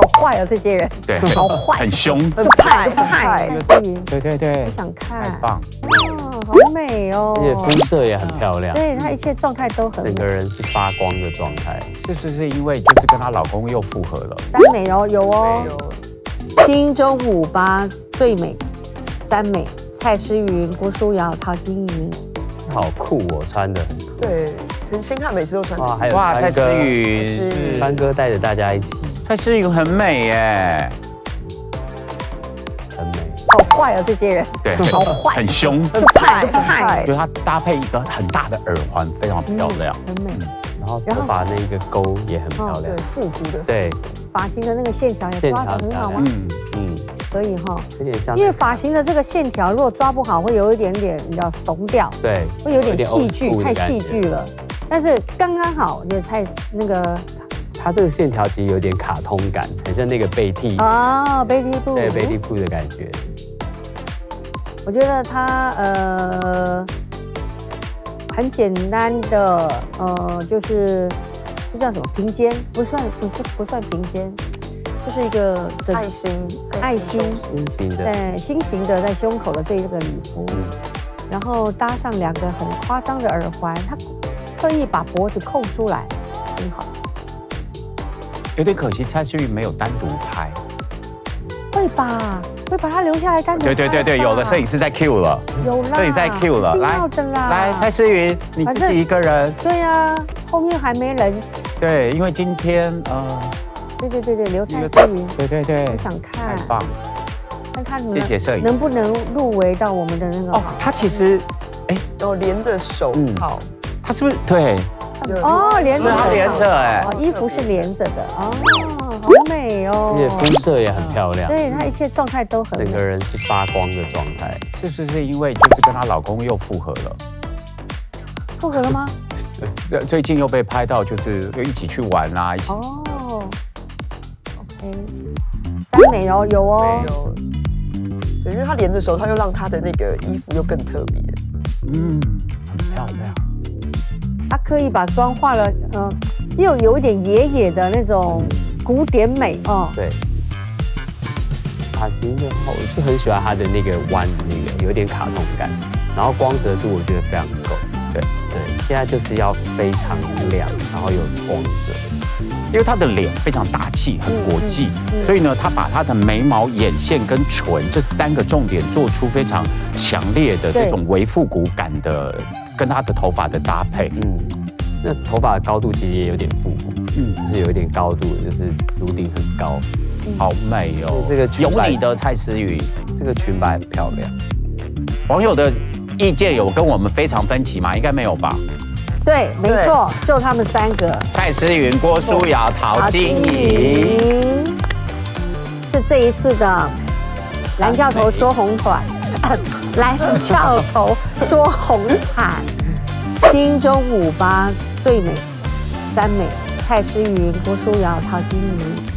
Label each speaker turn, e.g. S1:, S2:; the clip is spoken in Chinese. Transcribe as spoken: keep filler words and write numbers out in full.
S1: 坏哦，这些人，
S2: 对，
S1: 好坏，
S2: 很凶，
S1: 很派，很派。蔡诗芸，
S2: 对对对，
S1: 我想看，
S2: 太棒，
S1: 哦，好美哦，
S3: 而且肤色也很漂亮，
S1: 对她一切状态都很美，
S3: 整个人是发光的状态。
S2: 是不是因为就是跟她老公又复合了？
S1: 三美哦，有哦，金钟五八最美，三美，蔡诗芸、郭书瑶、陶晶莹，
S3: 好酷哦，穿的。
S4: 对，陈星汉每次都穿。
S3: 哇，还有
S2: 哇，蔡诗
S3: 川哥，
S2: 芸，
S3: 川哥带着大家一起，
S2: 蔡诗芸很美耶，
S3: 很美。
S1: 好坏哦，这些人，
S2: 对，
S1: 好坏，
S2: 很凶，
S1: 很派，很派，
S2: 就是她搭配一个很大的耳环，非常漂亮，
S1: 很美。
S3: 然后头发那一个勾也很漂亮
S4: 对，，复古的。
S3: 对，
S1: 发型的那个线条也抓得很好吗？
S2: 嗯
S3: 嗯，
S1: 可以哈，
S3: 有点像，
S1: 因为发型的这个线条如果抓不好，会有一点点你知道怂掉，
S3: 对，
S1: 会有点戏剧，
S3: 有点 old school 的
S1: 太
S3: 感觉
S1: 戏剧了。但是刚刚好，你的蔡那个
S3: 它这个线条其实有点卡通感，很像那个贝蒂，
S1: 啊贝蒂布，
S3: 对，贝蒂布的感觉。
S1: 我觉得它呃很简单的呃就是这叫什么平肩，不算不不不算平肩，就是一个整
S4: 爱心，
S1: 爱心
S3: 心形的，
S1: 对心形的在胸口的这一个礼服，
S3: 嗯，
S1: 然后搭上两个很夸张的耳环，它特意把脖子扣出来，很好。
S2: 有点可惜，蔡诗芸没有单独拍。
S1: 会吧？会把它留下来单独拍吧。
S2: 对对对对，有的摄影师在 Q 了，
S1: 有啦，
S2: 摄影在 Q 了，
S1: 一定
S2: 来
S1: 要的啦。
S2: 来，蔡诗芸你自己一个人。
S1: 对呀，后面还没人。
S2: 对，因为今天呃，
S1: 对对对对，刘蔡诗芸，
S2: 对对对，
S1: 我想看
S2: 太，棒。
S1: 看看
S2: 谢谢摄影
S1: 能不能入围到我们的那个
S2: 哦，他其实，哎，
S4: 然后连着手套，
S2: 他是不是对？
S1: 哦，连着
S2: 对，他连着哎，
S1: 哦，衣服是连着的哦，好美哦，
S3: 而且肤色也很漂亮，
S1: 对她一切状态都很美，
S3: 整个人是发光的状态。
S2: 是不是因为就是跟她老公又复合了？
S1: 复合了吗？
S2: 呃最近又被拍到就是又一起去玩啊，一起
S1: 哦，OK，三美哦，有哦，
S4: 有。对，因为他连着手套，又让他的那个衣服又更特别。
S2: 嗯，很漂亮。
S1: 她刻意把妆化了，嗯，又有一点爷爷的那种古典美哦。
S3: 对，发型的话，我就很喜欢它的那个弯的那个，有点卡通感，然后光泽度我觉得非常够。对对，现在就是要非常亮，然后有光泽。
S2: 因为她的脸非常大气，很国际，所以呢，她把她的眉毛、眼线跟唇这三个重点做出非常强烈的这种微复古感的，跟她的头发的搭配。
S3: 嗯，那头发的高度其实也有点复古，嗯，就是有一点高度，就是颅顶很高，
S2: 好美哦。
S3: 这个裙摆
S2: 有你的蔡诗芸，
S3: 这个裙摆很漂亮。
S2: 网友的意见有跟我们非常分歧吗？应该没有吧？
S1: 对，没错，就他们三个。
S2: 蔡诗芸、郭书瑶、陶晶莹，
S1: 是这一次的蓝教头说红毯，蓝教头说红毯，金钟五八最美，三美，蔡诗芸、郭书瑶、陶晶莹。